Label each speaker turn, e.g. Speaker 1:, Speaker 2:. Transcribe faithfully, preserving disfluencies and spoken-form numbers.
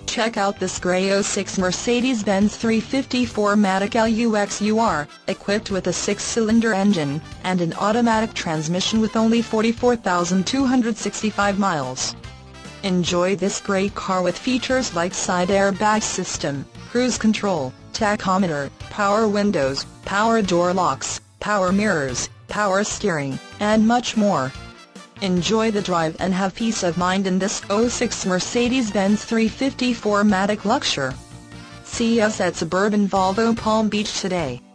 Speaker 1: Check out this grey oh six Mercedes-Benz three fifty four matic Luxur, equipped with a six-cylinder engine and an automatic transmission with only forty-four thousand two hundred sixty-five miles. Enjoy this great car with features like side airbag system, cruise control, tachometer, power windows, power door locks, power mirrors, power steering, and much more. Enjoy the drive and have peace of mind in this oh six Mercedes-Benz three fifty four matic Luxur. See us at Suburban Volvo Palm Beach today.